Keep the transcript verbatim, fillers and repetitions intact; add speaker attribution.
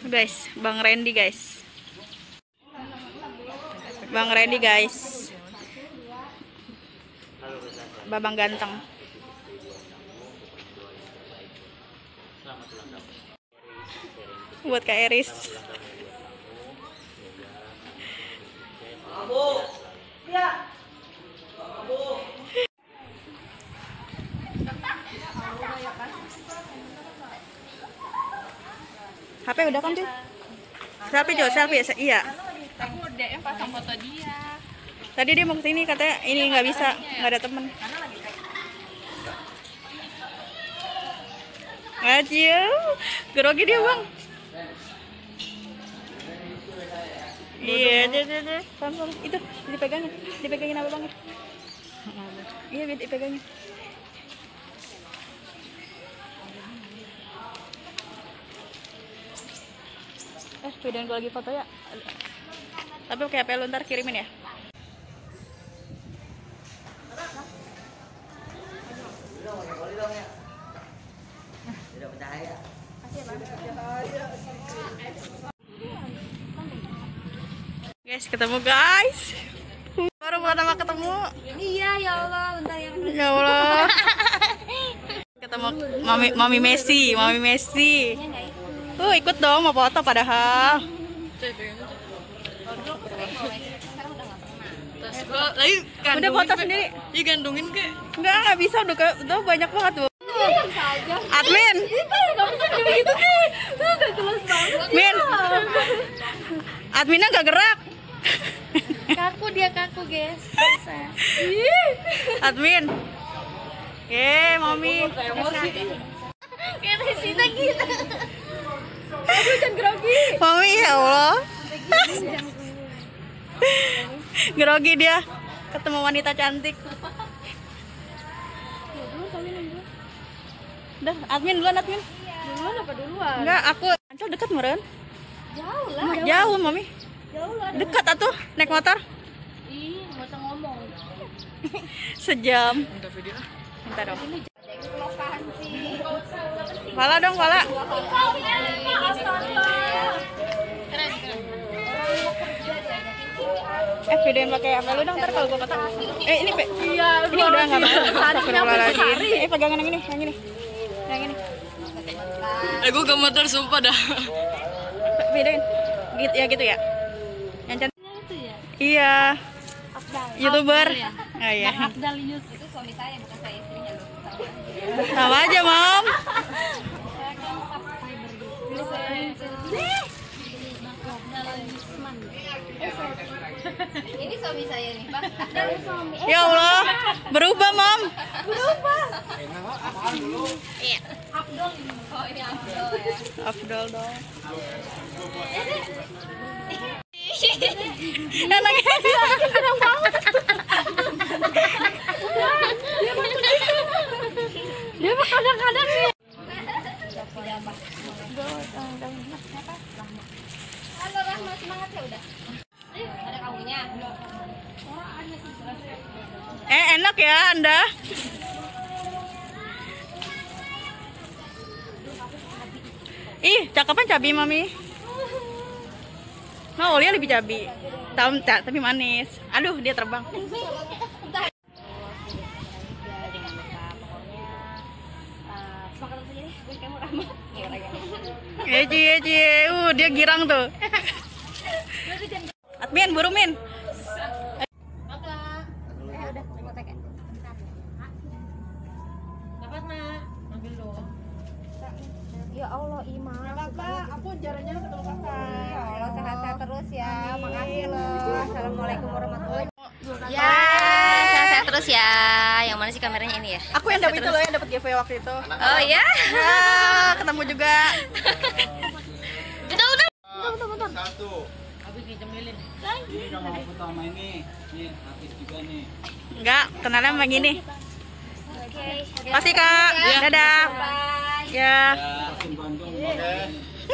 Speaker 1: Guys, Bang Randy guys. Bang Randy guys. Babang ganteng. Buat Kak Eris. H P udah kan tuh? Selfie Jo, selfie. Iya.
Speaker 2: Aku D M pasang foto dia.
Speaker 1: Tadi dia mau kesini katanya ini nggak bisa, nggak ada temen. Aduh, grogi dia bang. Iya, deh, deh, deh. Itu dipegangin, dipegangin apa bang? Iya, dipegangin. Eh, videoin gue lagi foto ya. Tapi kayak H P lu ntar kirimin ya. Guys, ketemu guys. Baru pertama ketemu.
Speaker 2: Iya ya Allah, bentar ya.
Speaker 1: Ya Allah. Ketemu Mami Mami Messi, Mami Messi. Tuh ikut dong mau foto padahal.
Speaker 2: Lagi
Speaker 1: Udah foto sendiri.
Speaker 2: Iya gandungin ke?
Speaker 1: Enggak, enggak bisa udah ke, udah banyak banget tuh. Admin. Min. Adminnya enggak gerak.
Speaker 2: Kaku dia kaku guys.
Speaker 1: Admin. Eh, Mami.
Speaker 2: Kayak Resina gitu. Aduh jangan grogi.
Speaker 1: Mami ya Allah. Grogi dia ketemu wanita cantik. Udah, admin duluan, admin.
Speaker 2: Duluan apa duluan?
Speaker 1: Enggak, aku Ancol dekat meren.
Speaker 2: Jauh lah.
Speaker 1: Mah, jauh, Mami.
Speaker 2: Jauh lah.
Speaker 1: Dekat atuh naik motor.
Speaker 2: Ih, nggak usah ngomong.
Speaker 1: Sejam. Minta dong. Pala dong, pala. Eh, videoin pakai H P lu dong, ntar kalau gua foto. Eh, ini Pe.
Speaker 2: Iya,
Speaker 1: Ini udah enggak mau. Astagfirullahaladzim. Eh, pegangan yang ini, yang ini. Yang ini.
Speaker 2: Eh, gue gak motor sumpah dah.
Speaker 1: Videoin. Gitu ya, gitu ya. Yang cantik.
Speaker 2: Itu ya.
Speaker 1: Iya.
Speaker 2: Afdal.
Speaker 1: YouTuber.
Speaker 2: Afdal ya?
Speaker 1: Oh iya.
Speaker 2: Bang Afdal Yus. Itu suami saya, bukan saya istrinya loh.
Speaker 1: Sama aja, Mom.
Speaker 2: Saya kan subscriber gitu. Saya Afdal Yusman. Ini suami saya nih, Bang. Afdal suami.
Speaker 1: Ya Allah, berubah, Mom.
Speaker 2: Berubah. Iya. Afdal. Oh, ini Afdal ya.
Speaker 1: Afdal dong. Anaknya senang banget. Dia mah kadang-kadang nih.
Speaker 2: Halo Rahma, semangat ya udah. Ada kamunya.
Speaker 1: Eh, enak ya Anda. Ih, cakapan cabi, Mami. Nah, Olia lebih cabi. Tahu tak, tapi manis. Aduh, dia terbang. Eh, cie, cie. Uh, dia girang tuh. Admin, buru Min.
Speaker 2: Ya Allah, Ima.
Speaker 3: Kakak, aku jarang-jarang ketemu kakak.
Speaker 2: Ya Allah, sehat-sehat terus ya. Makasih loh. Assalamualaikum warahmatullahi wabarakatuh.
Speaker 1: Ya,
Speaker 2: Sehat-sehat terus ya. Yang mana sih kameranya ini ya?
Speaker 1: aku yang dapat itu loh, yang dapat giveaway waktu itu.
Speaker 2: Oh ya?
Speaker 1: Ya, ketemu juga.
Speaker 2: Udah, udah.
Speaker 4: Satu.
Speaker 2: Habis dijemilin.
Speaker 4: Ini kamu mau foto sama ini. Nih, artis juga nih.
Speaker 1: Enggak, kenalnya sama gini.
Speaker 2: Oke.
Speaker 1: Pasti Kak. Dadah.
Speaker 2: Bye.
Speaker 1: Ya.
Speaker 4: Ya, Tim Bandung. Oke.